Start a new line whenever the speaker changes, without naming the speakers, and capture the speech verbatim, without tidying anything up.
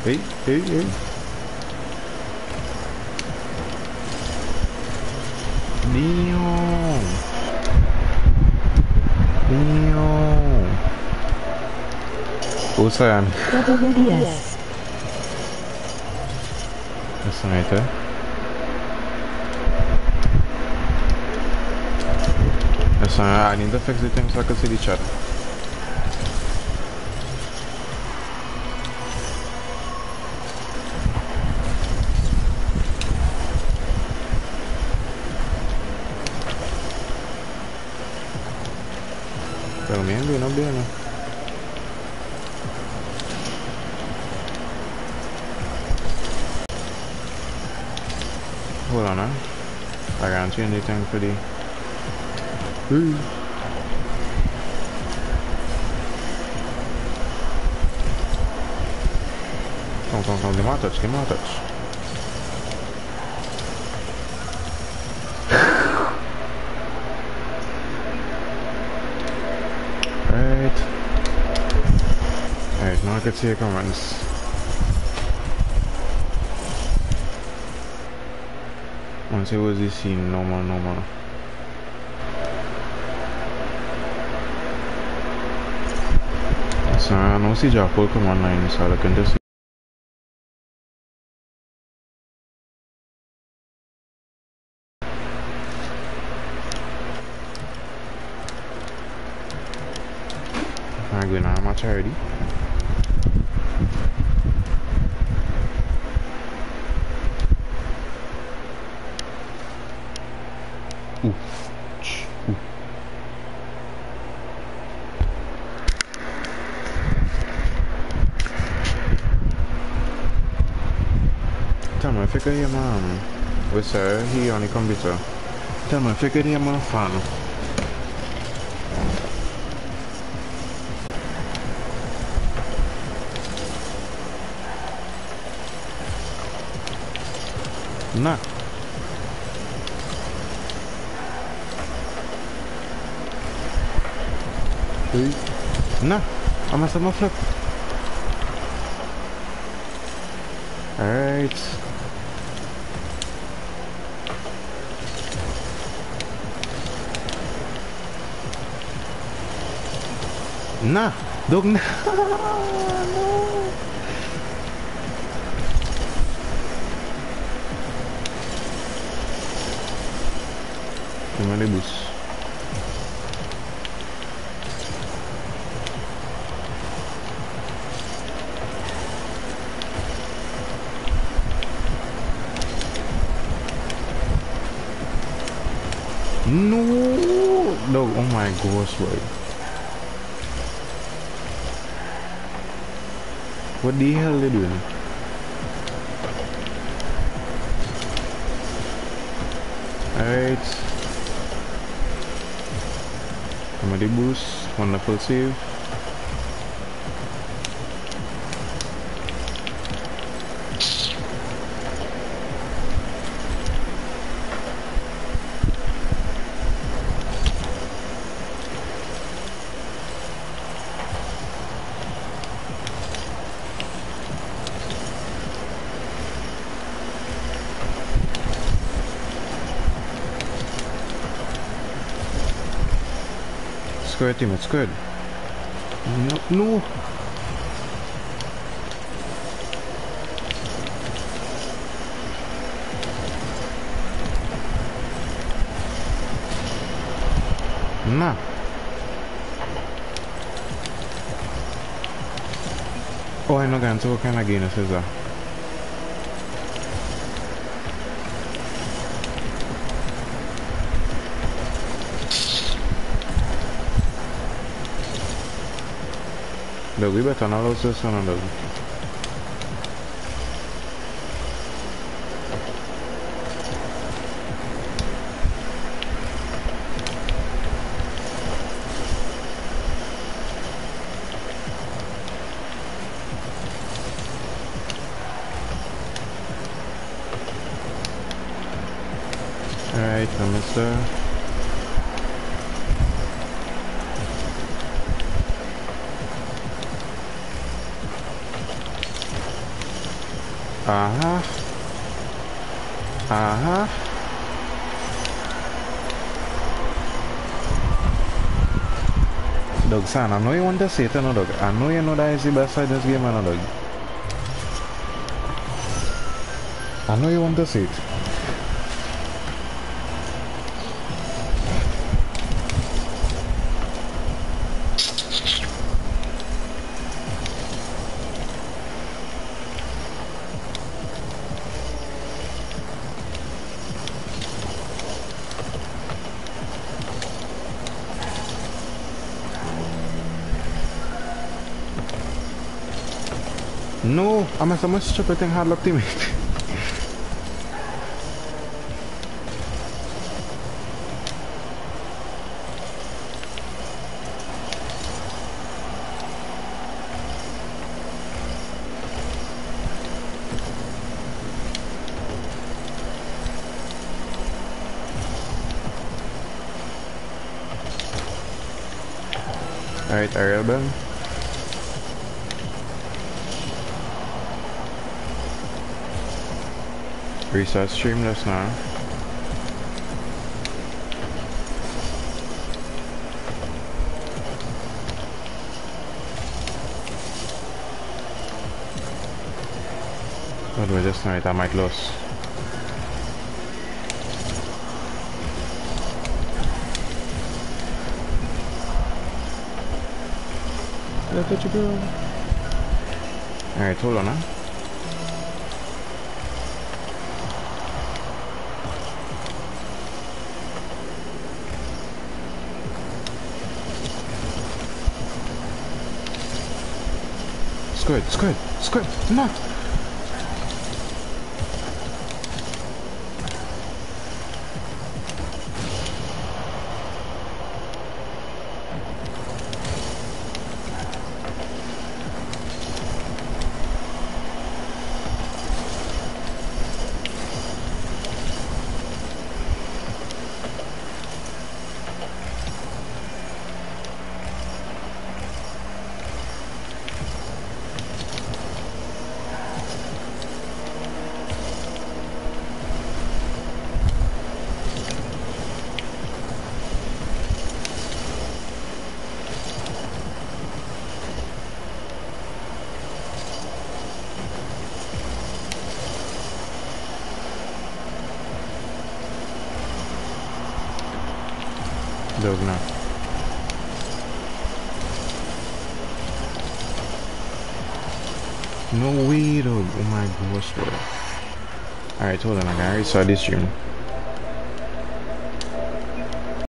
Hey, hey, hey. Damn. Damn. What's that?
Yes.
That's right there. That's right. I need to fix the thing so I can see the chat. Pero bien, bien, bien. Hold on, huh? I can't change anything for the... Ooh. Come, come, come, give me a touch, give me a touch. Right. Alright, now I can see your comments. Once it was this scene, normal, normal. So I know see Jack will come online, so I can just see. I'm going to match already. Ooh. Ooh. Tell me if you can hear my um, with sir, he on the computer. Tell me if you can hear my fan. Nah. Nah. I must have my flip. Alright. Nah. Dog na. No. Gimana bus? No, no, oh my gosh, boy. What the hell are they doing? Alright. Comedy boost, wonderful save. Square team, it's good. No, no. Nah. Oh, I know ganso what kind of game is that? Look, we better not lose this one on the... Alright, I missed there. Uh-huh. Uh-huh. Dog, son, I know you want to say it, no, dog. I know you know that is the best side of this game, no, dog. I know you want to see it. No, I'm a so much stupid thing hard luck teammate. Alright, Ariel Ben. Restart streamless now. What was this night? I might lose. Let it go. Alright, hold on, huh? Squid, squid, squid, not! Dog now. No way, dog. Oh my gosh, bro. Alright, hold on. I gotta restart this stream.